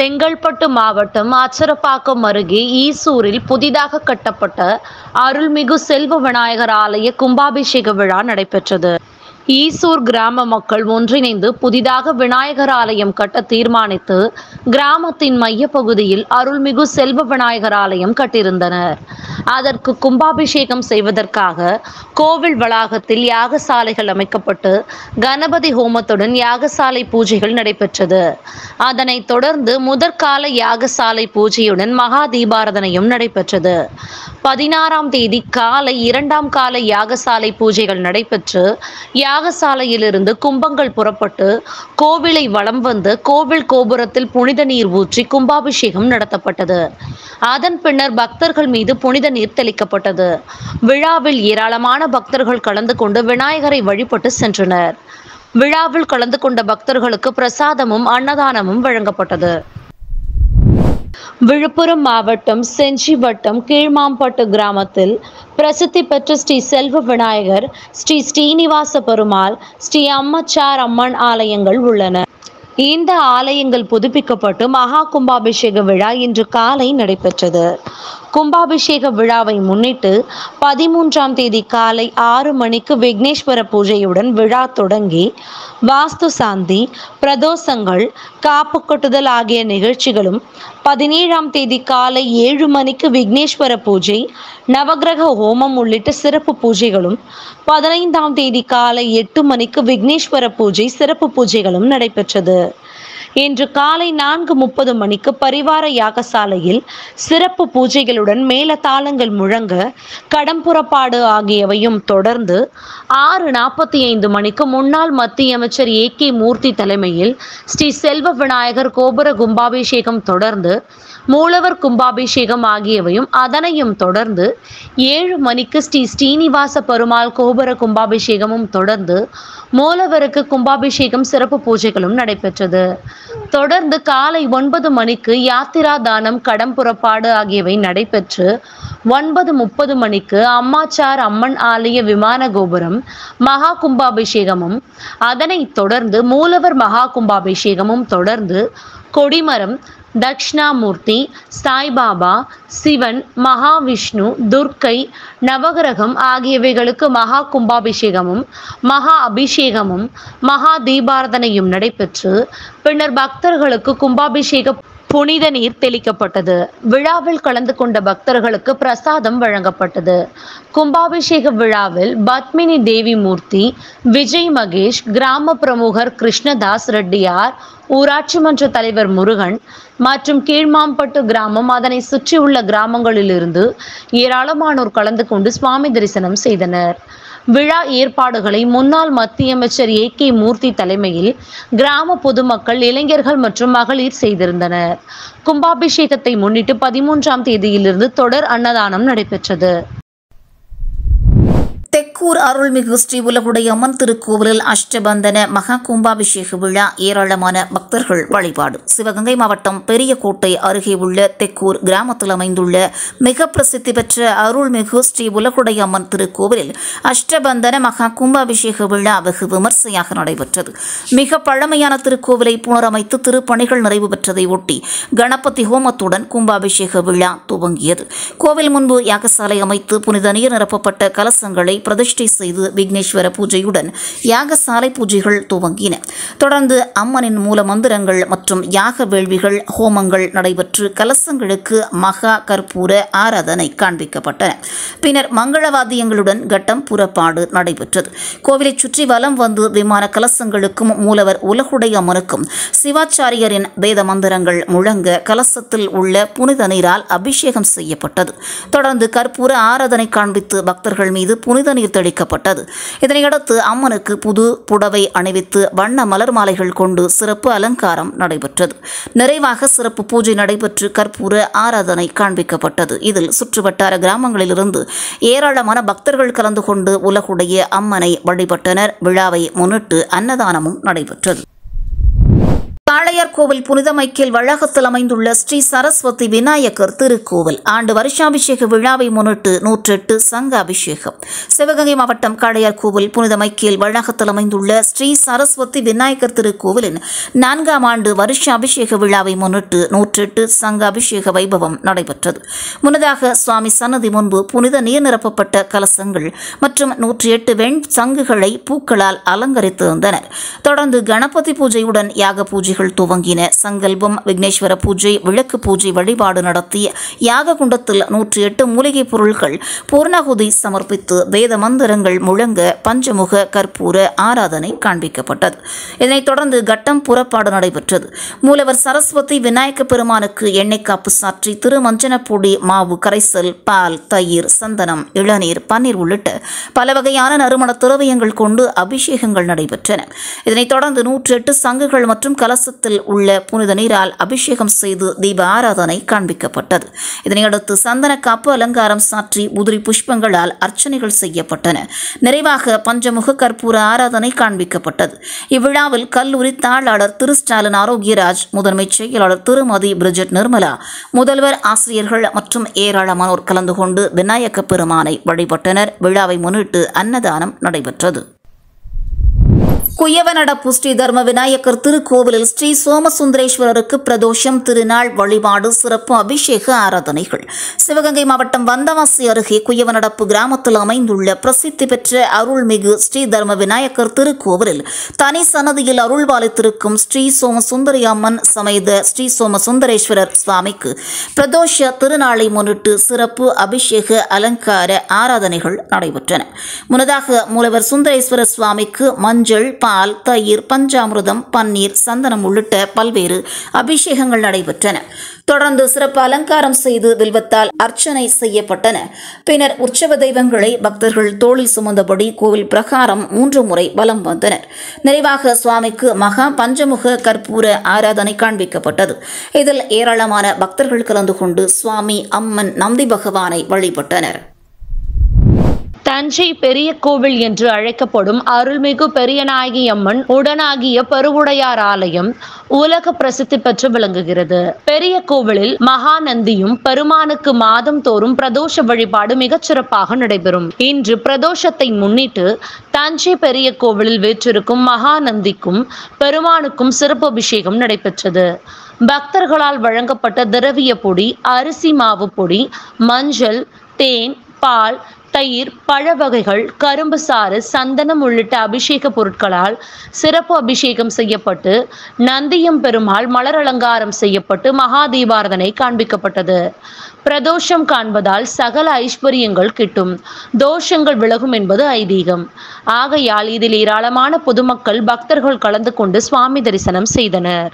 செங்கல்பட்டு மாவட்டம் அச்சரப்பாக்கம் அருகே ஈசூரில் புதிதாக கட்டப்பட்ட அருள்மிகு செல்வ விநாயகர் ஆலய கும்பாபிஷேக விழா நடைபெற்றது. ஈசூர் கிராம மக்கள் ஒன்றிணைந்து புதிதாக விநாயகர் ஆலயம் கட்ட தீர்மானித்து கிராமத்தின் மையப்பகுதியில் அருள்மிகு செல்வ விநாயகர் ஆலயம் கட்டியிருந்தனர். அதற்கு கும்பாபிஷேகம் செய்வதற்காக கோவில் வளாகத்தில் யாகசாலைகள் அமைக்கப்பட்டு கணபதி ஹோமத்துடன் யாகசாலை பூஜைகள் நடைபெற்றது. அதனைத் தொடர்ந்து முதற்கால யாகசாலை பூஜையுடன் மகா தீபாராதனையும் நடைபெற்றது. 16ஆம் தேதி காலை 2ஆம் கால யாகசாலை பூஜைகள் நடைபெற்று யாகசாலையிலிருந்து கும்பங்கள் புறப்பட்டு கோவிலை வலம் வந்து கோவில் கோபுரத்தில் புனித நீர் ஊற்றி கும்பாபிஷேகம் நடத்தப்பட்டது. அதன் பின்னர் பக்தர்கள் மீது புனித நீர் தெளிக்கப்பட்டது. விழாவில் ஏராளமான பக்தர்கள் கலந்து கொண்டு விநாயகரை வழிபட்டு சென்றனர். விழாவில் கலந்து கொண்ட பக்தர்களுக்கு பிரசாதமும் அன்னதானமும் வழங்கப்பட்டது. விழுப்புரம் மாவட்டம் செஞ்சி வட்டம் கீழ்மாம்பட்டு கிராமத்தில் பிரசித்தி பெற்ற ஸ்ரீ செல்வ விநாயகர், ஸ்ரீ ஸ்ரீனிவாச பெருமாள், ஸ்ரீ அம்மச்சார் அம்மன் ஆலயங்கள் உள்ளன. இந்த ஆலயங்கள் புதுப்பிக்கப்பட்டு மகா கும்பாபிஷேக விழா இன்று காலை நடைபெற்றது. கும்பாபிஷேக விழாவை முன்னிட்டு 13ஆம் தேதி காலை 6 மணிக்கு விக்னேஸ்வர பூஜையுடன் விழா தொடங்கி வாஸ்து சாந்தி, பிரதோஷங்கள், காப்பு கட்டுதல் ஆகிய நிகழ்ச்சிகளும், 17ஆம் தேதி காலை 7 மணிக்கு விக்னேஸ்வர பூஜை, நவகிரக ஹோமம் உள்ளிட்ட சிறப்பு பூஜைகளும், 15ஆம் தேதி காலை 8 மணிக்கு விக்னேஸ்வர பூஜை, சிறப்பு பூஜைகளும் நடைபெற்றது. இன்று காலை 4:30 மணிக்கு பரிவார யாகசாலையில் சிறப்பு பூஜைகளுடன் மேளதாளங்கள் முழங்க கடம்புறப்பாடு ஆகியவையும் தொடர்ந்து 6:45 மணிக்கு முன்னாள் மத்திய அமைச்சர் ஏ.கே. மூர்த்தி தலைமையில் ஸ்ரீ செல்வ விநாயகர் கோபுர கும்பாபிஷேகம் தொடர்ந்து மூலவர் கும்பாபிஷேகம் ஆகியவையும், அதனையும் தொடர்ந்து 7 மணிக்கு ஸ்ரீ ஸ்ரீனிவாச பெருமாள் கோபுர கும்பாபிஷேகமும் தொடர்ந்து மூலவருக்கு கும்பாபிஷேகம் சிறப்பு பூஜைகளும் நடைபெற்றது. தொடர்ந்து காலை 9 மணிக்கு யாத்திரா தானம், கடம் புறப்பாடு ஆகியவை நடைபெற்று 9:30 மணிக்கு அம்மாச்சார் அம்மன் ஆலய விமான கோபுரம் மகா கும்பாபிஷேகமும், அதனைத் தொடர்ந்து மூலவர் மகா கும்பாபிஷேகமும் தொடர்ந்து கொடிமரம், தட்சிணாமூர்த்தி, சாய்பாபா, சிவன், மகாவிஷ்ணு, துர்க்கை, நவகிரகம் ஆகியவைகளுக்கு மகா கும்பாபிஷேகமும் மகா அபிஷேகமும் மகா தீபாராதனையும் நடைபெற்று பின்னர் பக்தர்களுக்கு கும்பாபிஷேக புனித நீர் தெளிக்கப்பட்டது. விழாவில் கலந்து கொண்ட பக்தர்களுக்கு பிரசாதம் வழங்கப்பட்டது. கும்பாபிஷேக விழாவில் பத்மினி தேவி மூர்த்தி, விஜய் மகேஷ், கிராம பிரமுகர் கிருஷ்ணதாஸ் ரெட்டியார், ஊராட்சி மன்ற தலைவர் முருகன் மற்றும் கீழ்மாம்பட்டு கிராமம், அதனை சுற்றியுள்ள கிராமங்களிலிருந்து ஏராளமானோர் கலந்து கொண்டு சுவாமி தரிசனம் செய்தனர். விழா ஏற்பாடுகளை முன்னாள் மத்திய அமைச்சர் ஏ.கே. மூர்த்தி தலைமையில் கிராம பொதுமக்கள், இளைஞர்கள் மற்றும் மகளிர் செய்திருந்தனர். கும்பாபிஷேகத்தை முன்னிட்டு 13ஆம் தேதியிலிருந்து தொடர் அன்னதானம் நடைபெற்றது. தெக்கூர் அருள்மிகு ஸ்ரீ உலகுடையம்மன் திருக்கோவிலில் அஷ்டபந்தன மகா கும்பாபிஷேக விழா, ஏராளமான பக்தர்கள் வழிபாடு. சிவகங்கை மாவட்டம் பெரியகோட்டை அருகே உள்ள தெக்கூர் கிராமத்தில் அமைந்துள்ள மிக பிரசித்தி பெற்ற அருள்மிகு ஸ்ரீ உலகுடையம்மன் திருக்கோவிலில் அஷ்டபந்தன மகா கும்பாபிஷேக விழா வெகு விமர்சையாக நடைபெற்றது. மிக பழமையான திருக்கோவிலை புனரமைத்து திருப்பணிகள் நிறைவு பெற்றதை ஒட்டி கணபதி ஹோமத்துடன் கும்பாபிஷேக விழா துவங்கியது. கோவில் முன்பு யாகசாலை அமைத்து புனித நீர் நிரப்பப்பட்ட கலசங்களை பிரதிஷ்டை செய்து விக்னேஸ்வர பூஜையுடன் யாகசாலை பூஜைகள் துவங்கின. தொடர்ந்து அம்மனின் மூல மந்திரங்கள் மற்றும் யாக வேள்விகள், ஹோமங்கள் நடைபெற்று கலசங்களுக்கு மகா கற்பூர ஆராதனை காண்பிக்கப்பட்டன. பின்னர் மங்களவாத்தியங்களுடன் கட்டம் புறப்பாடு நடைபெற்றது. கோவிலை சுற்றி வலம் வந்து விமான கலசங்களுக்கும் மூலவர் உலகுடையம்மனுக்கும் சிவாச்சாரியரின் வேத மந்திரங்கள் முழங்க கலசத்தில் உள்ள புனித நீரால் அபிஷேகம் செய்யப்பட்டது. தொடர்ந்து கற்பூர ஆராதனை காண்பித்து பக்தர்கள் மீது புனித நீர் தெளிக்கப்பட்டது. இதனையடுத்து அம்மனுக்கு புது புடவை அணிவித்து வண்ண மலர் மாலைகள் கொண்டு சிறப்பு அலங்காரம் நடைபெற்றது. நிறைவாக சிறப்பு பூஜை நடைபெற்று கற்பூர ஆராதனை காண்பிக்கப்பட்டது. இதில் சுற்றுவட்டார கிராமங்களிலிருந்து ஏராளமான பக்தர்கள் கலந்து கொண்டு உலகுடைய அம்மனை வழிபட்டனர். விழாவை முன்னிட்டு அன்னதானமும் நடைபெற்றது. காளையார்கோவில் புனித மைக்கேல் வளாகத்தில் அமைந்துள்ள ஸ்ரீ சரஸ்வதி விநாயகர் திருக்கோவில் ஆண்டு வருஷாபிஷேக விழாவை முன்னிட்டு 108 சங்க அபிஷேகம். சிவகங்கை மாவட்டம் காளையார்கோவில் புனித மைக்கேல் வளாகத்தில் அமைந்துள்ள ஸ்ரீ சரஸ்வதி விநாயகர் திருக்கோவிலின் 4ஆம் ஆண்டு வருஷ அபிஷேக விழாவை முன்னிட்டு 108 சங்க அபிஷேக வைபவம் நடைபெற்றது. முன்னதாக சுவாமி சன்னதி முன்பு புனித நீர் நிரப்பப்பட்ட கலசங்கள் மற்றும் 108 வெண் சங்குகளை பூக்களால் அலங்கரித்திருந்தனர். தொடர்ந்து கணபதி பூஜையுடன் யாக பூஜை துவங்கின. சங்கல்பம், விக்னேஸ்வர பூஜை, விளக்கு பூஜை வழிபாடு நடத்தி யாக குண்டத்தில் 108 மூலிகை பொருட்கள் பூர்ணாகுதி சமர்ப்பித்து வேத மந்திரங்கள் முழங்க பஞ்சமுக கற்பூர ஆராதனை காண்பிக்கப்பட்டது. இதனைத் தொடர்ந்து கட்டம் புறப்பாடு நடைபெற்றது. மூலவர் சரஸ்வதி விநாயக பெருமானுக்கு எண்ணெய் காப்பு சாற்றி திருமஞ்சனப்பொடி, மாவு கரைசல், பால், தயிர், சந்தனம், இளநீர், பன்னீர் உள்ளிட்ட பல வகையான நறுமண திரவியங்கள் கொண்டு அபிஷேகங்கள் நடைபெற்றன. இதனைத் தொடர்ந்து 108 சங்குகள் மற்றும் கலசத்தில் உள்ள புனித நீரால் அபிஷேகம் செய்து தீப ஆராதனை காண்பிக்கப்பட்டது. இதனையடுத்து சந்தன காப்பு அலங்காரம் சாற்றி உதிரி புஷ்பங்களால் அர்ச்சனைகள் செய்யப்பட்டன. நிறைவாக பஞ்சமுக கற்பூர ஆராதனை காண்பிக்கப்பட்டது. இவ்விழாவில் கல்லூரி தாளாளர் திரு ஸ்டாலின் ஆரோக்கியராஜ், முதன்மை செயலாளர் திருமதி பிரிஜெட் நிர்மலா, முதல்வர், ஆசிரியர்கள் மற்றும் ஏராளமானோர் கலந்து கொண்டு விநாயக பெருமானை வழிபட்டனர். விழாவை முன்னிட்டு அன்னதானம் நடைபெற்றது. குயவனடப்பு ஸ்ரீ தர்ம விநாயகர் திருக்கோவிலில் ஸ்ரீ சோமசுந்தரேஸ்வரருக்கு பிரதோஷம் திருநாள் வழிபாடு, சிறப்பு அபிஷேக ஆராதனைகள். சிவகங்கை மாவட்டம் வந்தவாசி அருகே குயவனடப்பு கிராமத்தில் அமைந்துள்ள பிரசித்தி பெற்ற அருள்மிகு ஸ்ரீ தர்ம விநாயகர் திருக்கோவிலில் தனி சன்னதியில் அருள்பாலித்திருக்கும் ஸ்ரீ சோமசுந்தரி அம்மன் சமேத ஸ்ரீ சோமசுந்தரேஸ்வரர் சுவாமிக்கு பிரதோஷ திருநாளை முன்னிட்டு சிறப்பு அபிஷேக அலங்கார ஆராதனைகள் நடைபெற்றன. முன்னதாக மூலவர் சுந்தரேஸ்வரர் சுவாமிக்கு மஞ்சள், பால், தயிர், பஞ்சாமிர்தம், பன்னீர், சந்தனம் உள்ளிட்ட பல்வேறு அபிஷேகங்கள் நடைபெற்றன. தொடர்ந்து சிறப்பு அலங்காரம் செய்து வில்வத்தால் அர்ச்சனை செய்யப்பட்டன. பின்னர் உற்சவ தெய்வங்களை பக்தர்கள் தோளில் சுமந்தபடி கோவில் பிரகாரம் 3 முறை வலம் வந்தனர். நிறைவாக சுவாமிக்கு மகா பஞ்சமுக கற்பூர ஆராதனை காண்பிக்கப்பட்டது. இதில் ஏராளமான பக்தர்கள் கலந்து கொண்டு சுவாமி, அம்மன், நந்தி பகவானை வழிபட்டனர். தஞ்சை பெரிய கோவில் என்று அழைக்கப்படும் அருள்மிகு பெரியநாயகி அம்மன் உடனாகிய பருவுடையார் ஆலயம் உலக பிரசித்தி பெற்று விளங்குகிறது. பெரிய கோவிலில் மகாநந்தியும் பெருமானுக்கு மாதம் தோறும் பிரதோஷ வழிபாடு மிகச் சிறப்பாக நடைபெறும். இன்று பிரதோஷத்தை முன்னிட்டு தஞ்சை பெரிய கோவிலில் வீற்றிருக்கும் மகாநந்திக்கும் பெருமானுக்கும் சிறப்பு அபிஷேகம் நடைபெற்றது. பக்தர்களால் வழங்கப்பட்ட திரவிய பொடி, அரிசி மாவு பொடி, மஞ்சள், தேன், பால், தயிர், பழ வகைகள், கரும்பு சாறு, சந்தனம் உள்ளிட்ட அபிஷேக பொருட்களால் சிறப்பு அபிஷேகம் செய்யப்பட்டு நந்தியம் பெருமாள் மலர் அலங்காரம் செய்யப்பட்டு மகா தீபாராதனை காண்பிக்கப்பட்டது. பிரதோஷம் காண்பதால் சகல ஐஸ்வர்யங்கள் கிட்டும், தோஷங்கள் விலகும் என்பது ஐதீகம். ஆகையால் இதில் ஏராளமான பொதுமக்கள், பக்தர்கள் கலந்து கொண்டு சுவாமி தரிசனம் செய்தனர்.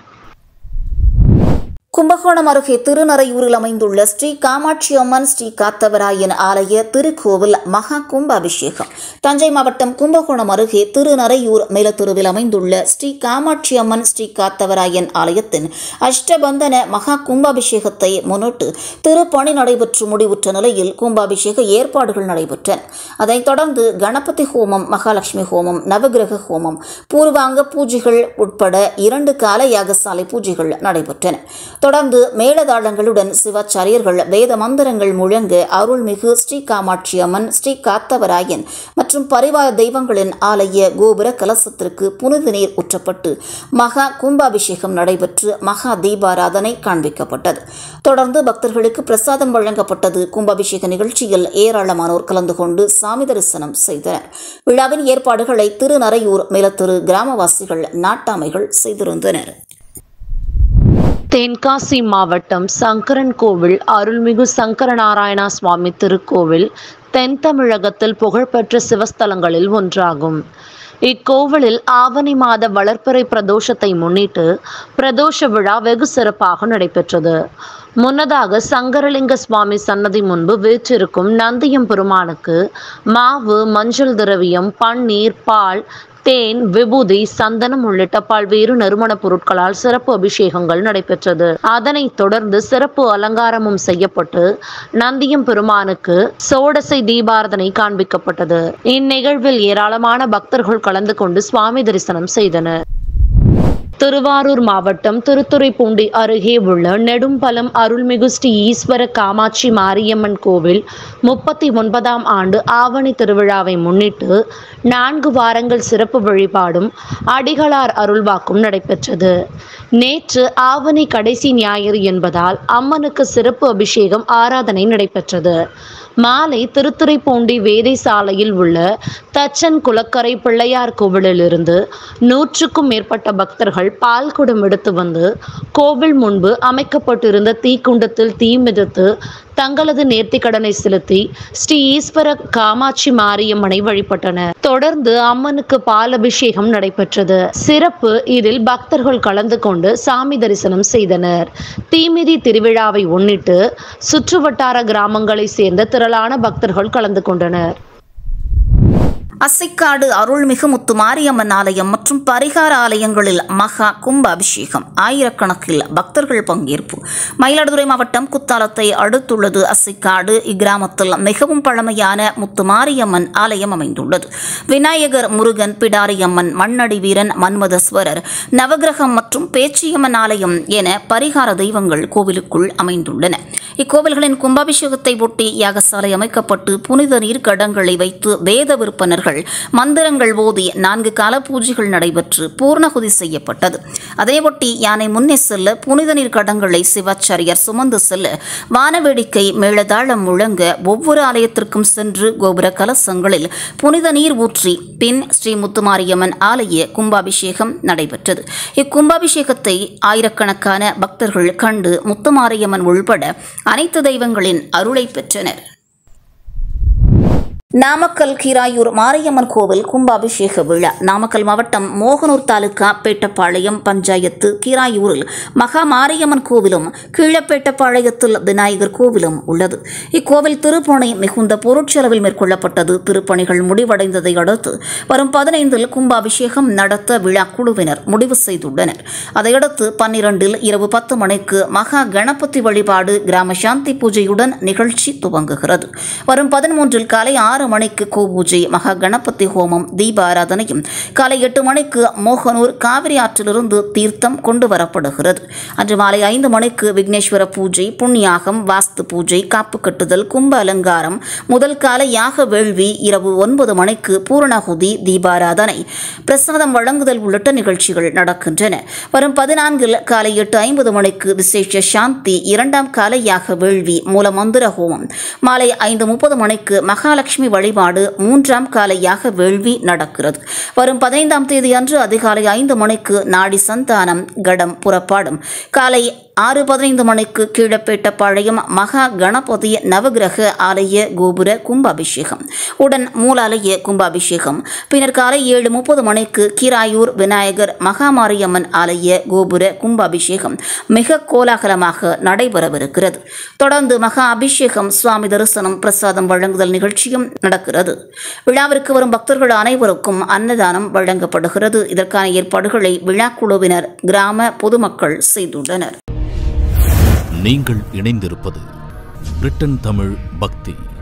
கும்பகோணம் அருகே திருநரையூரில் அமைந்துள்ள ஸ்ரீ காமாட்சி அம்மன் ஸ்ரீ காத்தவராயன் ஆலய திருக்கோவில் மகா கும்பாபிஷேகம். தஞ்சை மாவட்டம் கும்பகோணம் அருகே திருநரையூர் மேலத்தெருவில் அமைந்துள்ள ஸ்ரீ காமாட்சி அம்மன் ஸ்ரீ காத்தவராயன் ஆலயத்தின் அஷ்டபந்தன மகா கும்பாபிஷேகத்தை முன்னிட்டு திருப்பணி நடைபெற்று முடிவுற்ற நிலையில் கும்பாபிஷேக ஏற்பாடுகள் நடைபெற்றன. அதைத் தொடர்ந்து கணபதி ஹோமம், மகாலட்சுமி ஹோமம், நவகிரக ஹோமம், பூர்வாங்க பூஜைகள் உட்பட 2 கால யாகசாலை பூஜைகள் நடைபெற்றன. தொடர்ந்து மேளதாளங்களுடன் சிவாச்சாரியர்கள் வேத மந்திரங்கள் முழங்க அருள்மிகு ஸ்ரீ காமாட்சி அம்மன், ஸ்ரீ காத்தவராயன் மற்றும் பரிவார தெய்வங்களின் ஆலய கோபுர கலசத்திற்கு புனித நீர் ஊற்றப்பட்டு மகா கும்பாபிஷேகம் நடைபெற்று மகா தீபாராதனை காண்பிக்கப்பட்டது. தொடர்ந்து பக்தர்களுக்கு பிரசாதம் வழங்கப்பட்டது. கும்பாபிஷேக நிகழ்ச்சியில் ஏராளமானோர் கலந்து கொண்டு சாமி தரிசனம் செய்தனர். விழாவின் ஏற்பாடுகளை திருநரையூர் மேலத்தெரு கிராமவாசிகள், நாட்டாமைகள் செய்திருந்தனர். தென்காசி மாவட்டம் சங்கரன் கோவில் அருள்மிகு சங்கரநாராயணா சுவாமி திருக்கோவில் தென் தமிழகத்தில் புகழ்பெற்ற சிவஸ்தலங்களில் ஒன்றாகும். இக்கோவிலில் ஆவணி மாத வளர்ப்பிறை பிரதோஷத்தை முன்னிட்டு பிரதோஷ விழா வெகு சிறப்பாக நடைபெற்றது. முன்னதாக சங்கரலிங்க சுவாமி சன்னதி முன்பு வீற்றிருக்கும் நந்தியம் பெருமானுக்கு மாவு, மஞ்சள் திரவியம், பன்னீர், பால், தேன், விபூதி, சந்தனம் உள்ளிட்ட பல்வேறு நறுமண பொருட்களால் சிறப்பு அபிஷேகங்கள் நடைபெற்றது. அதனைத் தொடர்ந்து சிறப்பு அலங்காரமும் செய்யப்பட்டு நந்தியம் பெருமானுக்கு சோடசை தீபாராதனை காண்பிக்கப்பட்டது. இந்நிகழ்வில் ஏராளமான பக்தர்கள் கலந்து கொண்டு சுவாமி தரிசனம் செய்தனர். திருவாரூர் மாவட்டம் திருத்துறைப்பூண்டி அருகே உள்ள நெடும்பலம் அருள்மிகு ஸ்ரீ ஈஸ்வர காமாட்சி மாரியம்மன் கோவில் 39ஆம் ஆண்டு ஆவணி திருவிழாவை முன்னிட்டு 4 வாரங்கள் சிறப்பு வழிபாடும் அடிகளார் அருள்வாக்கும் நடைபெற்றது. நேற்று ஆவணி கடைசி ஞாயிறு என்பதால் அம்மனுக்கு சிறப்பு அபிஷேகம் ஆராதனை நடைபெற்றது. மாலை திருத்துறைப்பூண்டி வேதை சாலையில் உள்ள தச்சன் குளக்கரை பிள்ளையார் கோவிலிலிருந்து 100க்கும் மேற்பட்ட பக்தர்கள் பால்குடம் எடுத்து வந்து கோவில் முன்பு அமைக்கப்பட்டிருந்த தீக்குண்டத்தில் தீ மிதித்து தங்களது நேர்த்திக்கடனை செலுத்தி ஸ்ரீ ஈஸ்வர காமாட்சி மாரியம்மனை வழிபட்டனர். தொடர்ந்து அம்மனுக்கு பால் அபிஷேகம் நடைபெற்றது. சிறப்பு இதில் பக்தர்கள் கலந்து கொண்டு சாமி தரிசனம் செய்தனர். தீமிதி திருவிழாவை முன்னிட்டு சுற்றுவட்டார கிராமங்களை சேர்ந்த திரளான பக்தர்கள் கலந்து கொண்டனர். அசைக்காடு அருள்மிகு முத்துமாரியம்மன் ஆலயம் மற்றும் பரிகார ஆலயங்களில் மகா கும்ப அபிஷேகம், ஆயிரக்கணக்கில் பக்தர்கள் பங்கேற்பு. மயிலாடுதுறை மாவட்டம் குத்தாலத்தை அடுத்துள்ளது அசைக்காடு. இக்கிராமத்தில் மிகவும் பழமையான முத்துமாரியம்மன் ஆலயம் அமைந்துள்ளது. விநாயகர், முருகன், பிடாரியம்மன், மண்ணடி வீரன், மன்மதஸ்வரர், நவகிரகம் மற்றும் பேச்சியம்மன் ஆலயம் என பரிகார தெய்வங்கள் கோவிலுக்குள் அமைந்துள்ளன. இக்கோவில்களின் கும்பாபிஷேகத்தை ஒட்டி யாகசாலை அமைக்கப்பட்டு புனித நீர் கடங்களை வைத்து வேத விற்பனர்கள் மந்திரங்கள் ஓதி 4 கால பூஜைகள் நடைபெற்று பூர்ணகுதி செய்யப்பட்டது. அதையொட்டி யானை முன்னே செல்ல, புனித நீர் கடங்களை சிவாச்சாரியர் சுமந்து செல்ல, வானவேடிக்கை மேளதாளம் முழங்க ஒவ்வொரு ஆலயத்திற்கும் சென்று கோபுர கலசங்களில் புனித நீர் ஊற்றி பின் ஸ்ரீ முத்துமாரியம்மன் ஆலய கும்பாபிஷேகம் நடைபெற்றது. இக்கும்பாபிஷேகத்தை ஆயிரக்கணக்கான பக்தர்கள் கண்டு முத்துமாரியம்மன் உள்பட அனைத்து தெய்வங்களின் அருளை பெற்றனர். நாமக்கல் கீராயூர் மாரியம்மன் கோவில் கும்பாபிஷேக விழா. நாமக்கல் மாவட்டம் மோகனூர் தாலுகா பேட்டப்பாளையம் பஞ்சாயத்து கீராயூரில் மகா மாரியம்மன் கோவிலும் கீழப்பேட்டப்பாளையத்தில் விநாயகர் கோவிலும் உள்ளது. இக்கோவில் திருப்பணி மிகுந்த பொருட்செலவில் மேற்கொள்ளப்பட்டது. திருப்பணிகள் முடிவடைந்ததை அடுத்து வரும் 15இல் கும்பாபிஷேகம் நடத்த விழா குழுவினர் முடிவு செய்துள்ளனர். அதையடுத்து 12இல் இரவு 10 மணிக்கு மகா கணபதி வழிபாடு, கிராம சாந்தி பூஜையுடன் நிகழ்ச்சி துவங்குகிறது. வரும் 13இல் காலை 6 மணிக்கு கோபூஜை, மகா கணபதி ஹோமம், தீபாராதனையும், காலை 8 மணிக்கு மோகனூர் காவிரி ஆற்றிலிருந்து தீர்த்தம் கொண்டு வரப்படுகிறது. அன்று மாலை 5 மணிக்கு விக்னேஸ்வர பூஜை, புண்ணியாகம், வாஸ்து பூஜை, காப்பு கட்டுதல், கும்ப அலங்காரம், முதல் கால யாக வேள்வி, இரவு 9 மணிக்கு பூரணாகுதி, தீபாராதனை, பிரசாதம் வழங்குதல் உள்ளிட்ட நிகழ்ச்சிகள் நடக்கின்றன. வரும் 14இல் காலை 8:50 மணிக்கு விசேஷ சாந்தி, 2ஆம் கால யாக வேள்வி, மூலமந்திர ஹோமம், மாலை 5:30 மணிக்கு மகாலட்சுமி வழிபாடு, 3ஆம் கால யாக வேள்வி நடக்கிறது. வரும் 15ஆம் தேதி அன்று அதிகாலை 5 மணிக்கு நாடி சந்தானம், கடம் புறப்பாடும், காலை 6:15 மணிக்கு கீழப்பேட்டப்பாளையம் மகா கணபதி நவகிரக ஆலய கோபுர கும்பாபிஷேகம் உடன் மூலாலய கும்பாபிஷேகம், பின்னர் காலை 7:30 மணிக்கு கீராயூர் விநாயகர் மகாமாரியம்மன் ஆலய கோபுர கும்பாபிஷேகம் மிக கோலாகலமாக நடைபெறவிருக்கிறது. தொடர்ந்து மகா அபிஷேகம், சுவாமி தரிசனம், பிரசாதம் வழங்குதல் நிகழ்ச்சியும் நடக்கிறது. விழாவிற்கு வரும் பக்தர்கள் அனைவருக்கும் அன்னதானம் வழங்கப்படுகிறது. இதற்கான ஏற்பாடுகளை விழாக்குழுவினர், கிராம பொதுமக்கள் செய்துள்ளனர். நீங்கள் இணைந்திருப்பது பிரிட்டன் தமிழ் பக்தி.